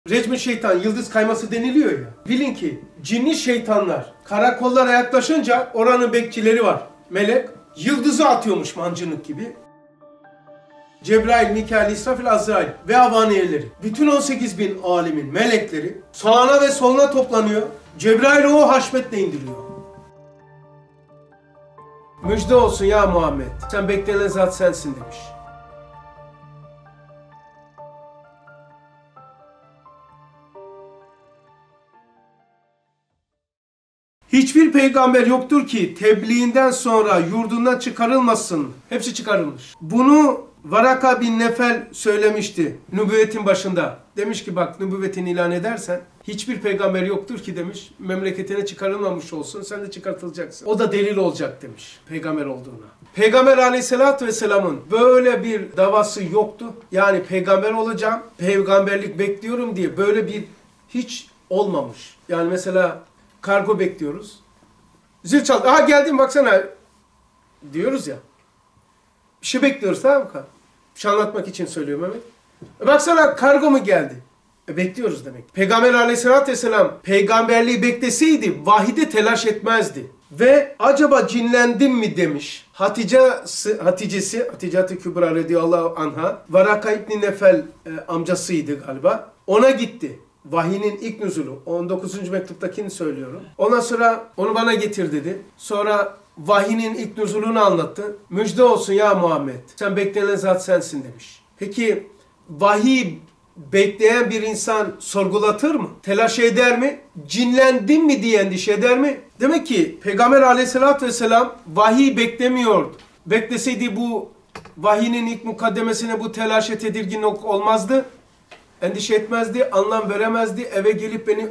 Recmi şeytan, yıldız kayması deniliyor ya. Bilin ki cinli şeytanlar karakollara yaklaşınca oranın bekçileri var. Melek yıldızı atıyormuş mancınık gibi. Cebrail, Mikail, İsrafil, Azrail ve avaniyeleri, bütün 18.000 alemin melekleri sağına ve soluna toplanıyor. Cebrail o haşmetle indiriyor. Müjde olsun ya Muhammed, sen beklenen zat sensin demiş. Hiçbir peygamber yoktur ki tebliğinden sonra yurdundan çıkarılmasın. Hepsi çıkarılmış. Bunu Varaka bin Nefel söylemişti nübüvvetin başında. Demiş ki bak, nübüvvetini ilan edersen hiçbir peygamber yoktur ki demiş, memleketine çıkarılmamış olsun, sen de çıkartılacaksın. O da delil olacak demiş peygamber olduğuna. Peygamber aleyhissalatü vesselamın böyle bir davası yoktu. Yani peygamber olacağım, peygamberlik bekliyorum diye böyle bir hiç olmamış. Yani mesela kargo bekliyoruz. Zil çaldı. Aha geldim baksana diyoruz ya. Bir şey bekliyoruz, tamam mı? Bir şey anlatmak için söylüyorum Mehmet. Baksana kargo mu geldi? Bekliyoruz demek. Peygamber aleyhissalatü vesselam peygamberliği bekleseydi vahide telaş etmezdi. Ve acaba cinlendim mi demiş. Hatice'si Hatice-i Kübra radıyallahu anha, Varaka İbni Nefel amcasıydı galiba. Ona gitti. Vahinin ilk nüzulu. 19. mektuptakini söylüyorum. Ondan sonra onu bana getir dedi. Sonra vahinin ilk nüzulunu anlattı. Müjde olsun ya Muhammed, sen beklenen zat sensin demiş. Peki vahiy bekleyen bir insan sorgulatır mı? Telaş eder mi? Cinlendim mi diye endişe eder mi? Demek ki Peygamber aleyhissalatü vesselam vahiy beklemiyordu. Bekleseydi bu vahinin ilk mukaddemesine bu telaşe tedirginlik olmazdı. Endişe etmezdi, anlam veremezdi, eve gelip beni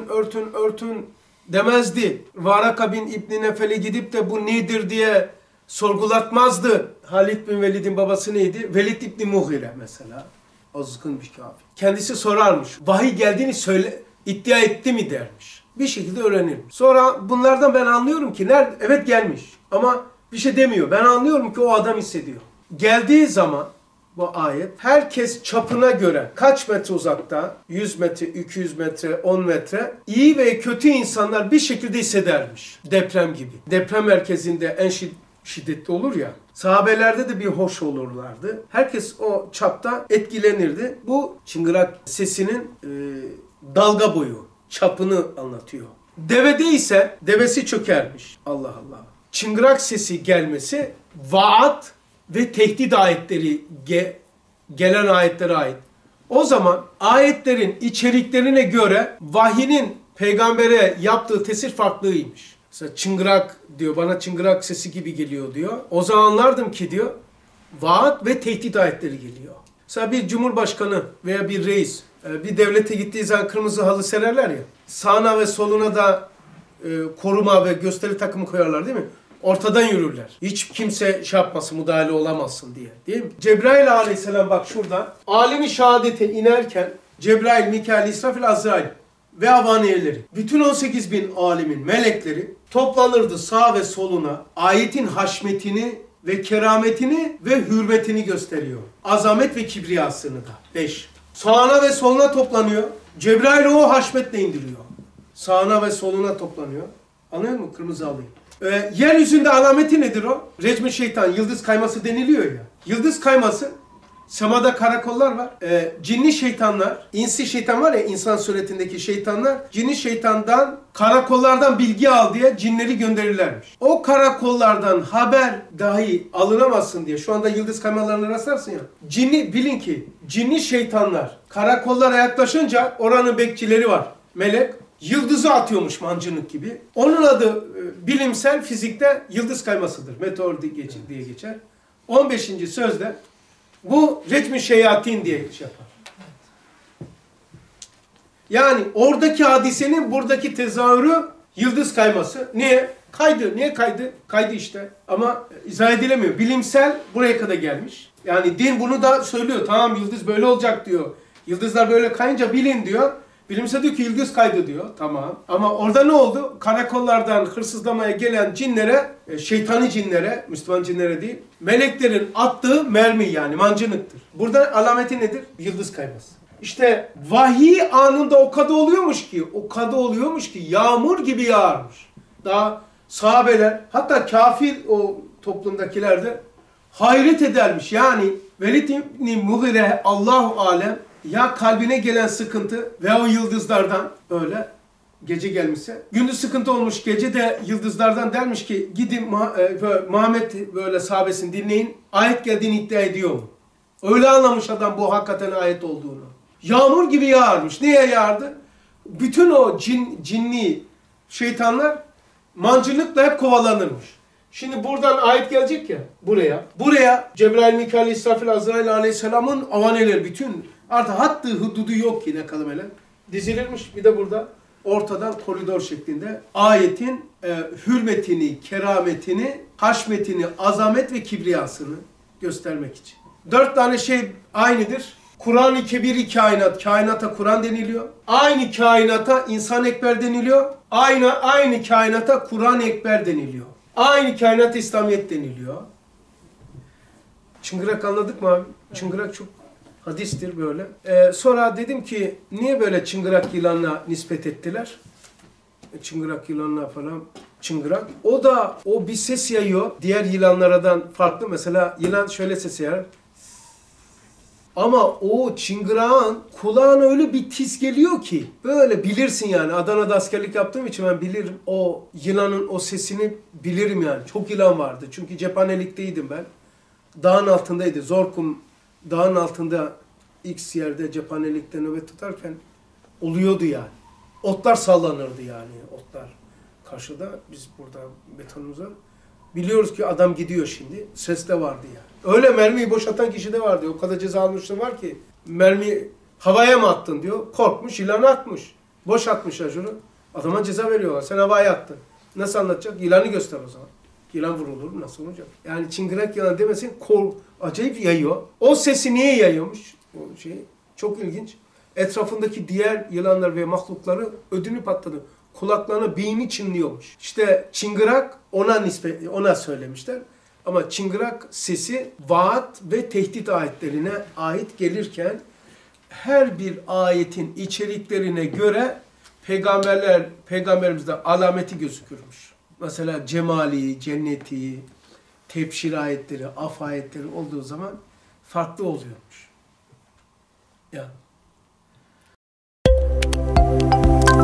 örtün demezdi. Varaka bin İbni Nefel'e gidip de bu nedir diye sorgulatmazdı. Halid bin Velid'in babası neydi? Velid İbni Mughire mesela. Azgın bir kafir. Kendisi sorarmış. Vahiy geldiğini iddia etti mi dermiş. Bir şekilde öğrenirmiş. Sonra bunlardan ben anlıyorum ki evet gelmiş ama bir şey demiyor. Ben anlıyorum ki o adam hissediyor. Geldiği zaman bu ayet, herkes çapına göre kaç metre uzakta, 100 metre, 200 metre, 10 metre, iyi ve kötü insanlar bir şekilde hissedermiş. Deprem gibi. Deprem merkezinde en şiddetli olur ya, sahabelerde de bir hoş olurlardı. Herkes o çapta etkilenirdi. Bu çıngırak sesinin dalga boyu, çapını anlatıyor. Devede ise devesi çökermiş. Allah Allah. Çıngırak sesi gelmesi vaat ve tehdit ayetleri gelen ayetlere ait. O zaman ayetlerin içeriklerine göre vahinin peygambere yaptığı tesir farklıymış. Mesela çıngırak diyor, bana çıngırak sesi gibi geliyor diyor. O zaman anlardım ki diyor, vaat ve tehdit ayetleri geliyor. Mesela bir cumhurbaşkanı veya bir reis bir devlete gittiği zaman kırmızı halı sererler ya. Sağına ve soluna da koruma ve gösteri takımı koyarlar değil mi? Ortadan yürürler. Hiç kimse şey yapmasın, müdahale olamazsın diye. Değil mi? Cebrail aleyhisselam bak şurada. Alemi şehadete inerken Cebrail, Mikail, İsrafil, Azrail ve avaniyeleri, bütün 18.000 alemin melekleri toplanırdı sağ ve soluna. Ayetin haşmetini ve kerametini ve hürmetini gösteriyor. Azamet ve kibriyasını da. 5. Sağına ve soluna toplanıyor. Cebrail o haşmetle indiriyor. Sağına ve soluna toplanıyor. Anlıyor musun? Kırmızı alıyor. Yeryüzünde alameti nedir o? Recmi şeytan, yıldız kayması deniliyor ya. Yıldız kayması, semada karakollar var. Cinli şeytanlar, insi şeytan var ya, insan suretindeki şeytanlar, cinli şeytandan, karakollardan bilgi al diye cinleri gönderirlermiş. O karakollardan haber dahi alınamazsın diye, şu anda yıldız kaymalarına rastlarsın ya. Bilin ki cinli şeytanlar karakollara yaklaşınca oranın bekçileri var. Melek yıldızı atıyormuş mancınık gibi. Onun adı bilimsel fizikte yıldız kaymasıdır. Meteor diye geçer. 15. sözde bu recmi şeyatin diye şey yapar. Yani oradaki hadisenin buradaki tezahürü yıldız kayması. Niye? Kaydı. Niye kaydı? Kaydı işte. Ama izah edilemiyor. Bilimsel buraya kadar gelmiş. Yani din bunu da söylüyor. Tamam, yıldız böyle olacak diyor. Yıldızlar böyle kayınca bilin diyor. Bilimsel diyor ki yıldız kaydı diyor. Tamam. Ama orada ne oldu? Karakollardan hırsızlamaya gelen cinlere, şeytani cinlere, Müslüman cinlere değil, meleklerin attığı mermi yani mancınıktır. Burada alameti nedir? Yıldız kayması. İşte vahiy anında o kadar oluyormuş ki yağmur gibi yağarmış. Daha sahabeler, hatta kafir o toplumdakiler de hayret edermiş. Yani Velid İbni Mughire Allahu alem, ya kalbine gelen sıkıntı ve o yıldızlardan öyle gece gelmişse, gündüz sıkıntı olmuş, gece de yıldızlardan dermiş ki gidin Muhammed böyle sahabesini dinleyin, ayet geldiğini iddia ediyor mu? Öyle anlamış adam bu hakikaten ayet olduğunu. Yağmur gibi yağarmış. Niye yağardı? Bütün o cinni şeytanlar mancınıkla hep kovalanırmış. Şimdi buradan ayet gelecek ya buraya. Buraya Cebrail, Mikail, İsrafil, Azrail aleyhisselamın avaneleri bütün artık hattı hududu yok ki ne kelimeler dizilirmiş. Bir de burada ortadan koridor şeklinde ayetin hürmetini, kerametini, haşmetini, azamet ve kibriyasını göstermek için. 4 tane şey aynıdır. Kur'an-ı Kebir-i kainat, kainata Kur'an deniliyor. Aynı kainata insan ekber deniliyor. Aynı kainata Kur'an-ı Ekber deniliyor. Aynı kainata İslamiyet deniliyor. Çıngırak anladık mı abi? Çıngırak çok hadistir böyle. Sonra dedim ki niye böyle çıngırak yılanla nispet ettiler? Çıngırak yılanla falan. Çıngırak. O bir ses yayıyor. Diğer yılanlardan farklı. Mesela yılan şöyle ses yayar. Ama o çıngırağın kulağına öyle bir tiz geliyor ki böyle bilirsin yani. Adana'da askerlik yaptığım için ben bilirim. O yılanın o sesini bilirim yani. Çok yılan vardı. Çünkü cephanelikteydim ben. Dağın altındaydı. Zorkum dağın altında X yerde cephanelikte nöbet tutarken oluyordu yani. Otlar sallanırdı yani. Otlar karşıda. Biz burada betonumuza. Biliyoruz ki adam gidiyor şimdi. Ses de vardı yani. Öyle mermiyi boşaltan kişi de vardı. O kadar ceza almışlar var ki. Mermi havaya mı attın diyor. Korkmuş, yılanı atmış. Boş atmışlar şunu. Adama ceza veriyorlar. Sen havaya attın. Nasıl anlatacak? Yılanı göster o zaman. Yılan vurulur. Nasıl olacak? Yani çıngırak yılan demesin. Acayip yayıyor. O sesi niye yayıyormuş? O şey çok ilginç. Etrafındaki diğer yılanlar ve mahlukları ödünü patladı. Kulaklarına beyni çınlıyormuş. İşte çıngırak ona söylemişler. Ama çıngırak sesi vaat ve tehdit ayetlerine ait gelirken her bir ayetin içeriklerine göre peygamberimizde alameti gözükürmüş. Mesela cemali, cenneti, tebşir ayetleri, af ayetleri olduğu zaman farklı oluyormuş. Ya.